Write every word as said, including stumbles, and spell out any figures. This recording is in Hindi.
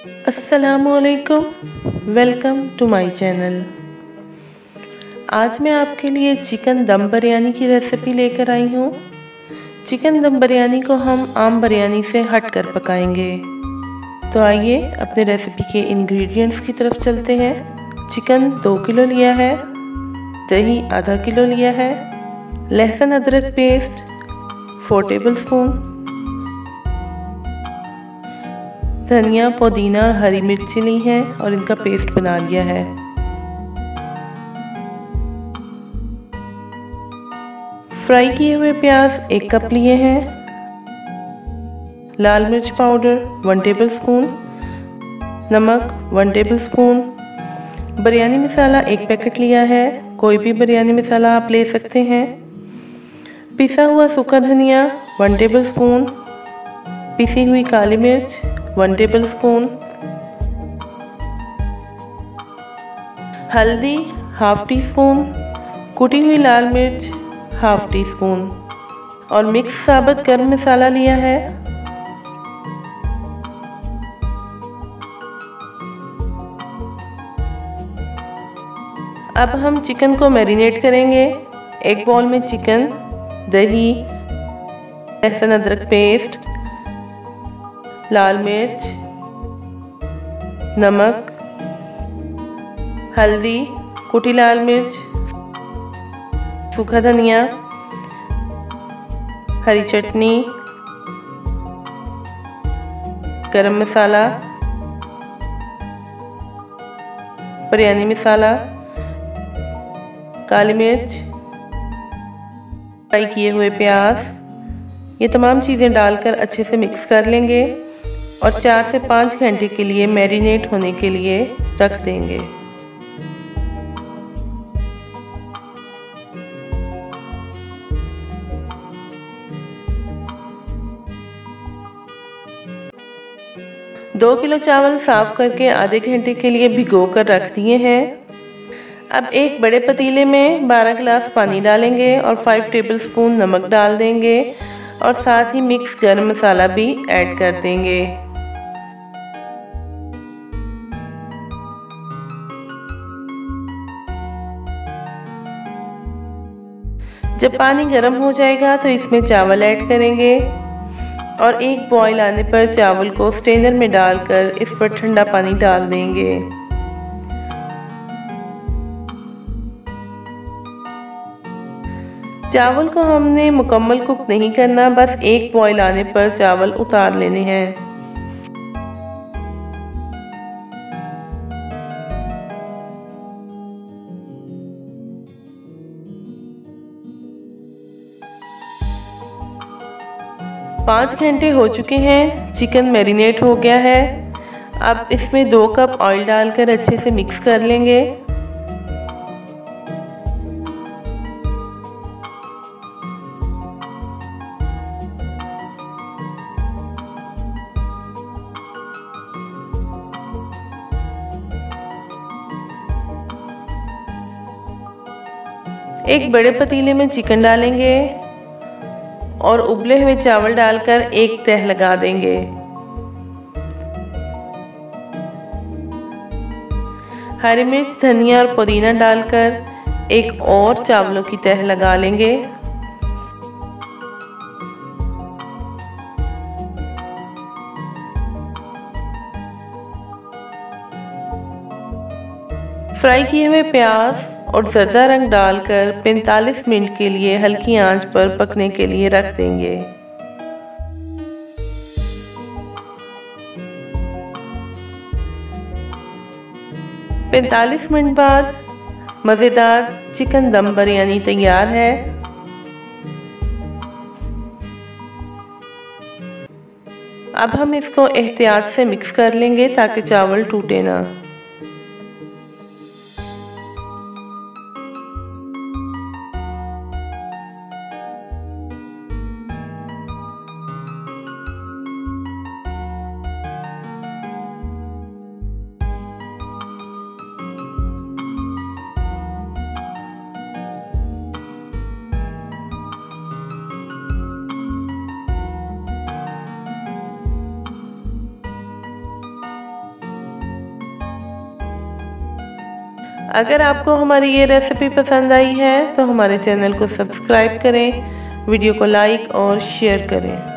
अस्सलामुअलैकुम, वेलकम टू माय चैनल। आज मैं आपके लिए चिकन दम बिरयानी की रेसिपी लेकर आई हूँ। चिकन दम बिरयानी को हम आम बिरयानी से हटकर पकाएंगे। तो आइए अपने रेसिपी के इंग्रेडिएंट्स की तरफ चलते हैं। चिकन दो किलो लिया है, दही आधा किलो लिया है, लहसुन अदरक पेस्ट फोर टेबल स्पून, धनिया पुदीना हरी मिर्ची ली है और इनका पेस्ट बना लिया है। फ्राई किए हुए प्याज एक कप लिए हैं, लाल मिर्च पाउडर वन टेबल स्पून, नमक वन टेबल स्पून, बिरयानी मसाला एक पैकेट लिया है, कोई भी बिरयानी मसाला आप ले सकते हैं, पिसा हुआ सूखा धनिया वन टेबल स्पून, पिसी हुई काली मिर्च वन टेबल स्पून, हल्दी हाफ टी स्पून, कुटी हुई लाल मिर्च हाफ टी स्पून और मिक्स साबुत गरम मसाला लिया है। अब हम चिकन को मैरिनेट करेंगे। एक बाउल में चिकन, दही, लहसुन अदरक पेस्ट, लाल मिर्च, नमक, हल्दी, कुटी लाल मिर्च, सूखा धनिया, हरी चटनी, गरम मसाला, बिरयानी मसाला, काली मिर्च, फ्राई किए हुए प्याज, ये तमाम चीज़ें डालकर अच्छे से मिक्स कर लेंगे और चार से पाँच घंटे के लिए मैरिनेट होने के लिए रख देंगे। दो किलो चावल साफ करके आधे घंटे के लिए भिगो कर रख दिए हैं। अब एक बड़े पतीले में बारह गिलास पानी डालेंगे और पाँच टेबल स्पून नमक डाल देंगे और साथ ही मिक्स गरम मसाला भी ऐड कर देंगे। जब पानी गर्म हो जाएगा तो इसमें चावल ऐड करेंगे और एक बॉईल आने पर चावल को स्ट्रेनर में डालकर इस पर ठंडा पानी डाल देंगे। चावल को हमने मुकम्मल कुक नहीं करना, बस एक बॉईल आने पर चावल उतार लेने हैं। पाँच घंटे हो चुके हैं, चिकन मैरिनेट हो गया है। अब इसमें दो कप ऑयल डालकर अच्छे से मिक्स कर लेंगे। एक बड़े पतीले में चिकन डालेंगे और उबले हुए चावल डालकर एक तह लगा देंगे। हरी मिर्च, धनिया और पुदीना डालकर एक और चावलों की तह लगा लेंगे। फ्राई किए हुए प्याज और जर्दा रंग डालकर पैंतालीस मिनट के लिए हल्की आंच पर पकने के लिए रख देंगे। पैंतालीस मिनट बाद मज़ेदार चिकन दम बिरयानी तैयार है। अब हम इसको एहतियात से मिक्स कर लेंगे ताकि चावल टूटे ना। अगर आपको हमारी ये रेसिपी पसंद आई है तो हमारे चैनल को सब्सक्राइब करें, वीडियो को लाइक और शेयर करें।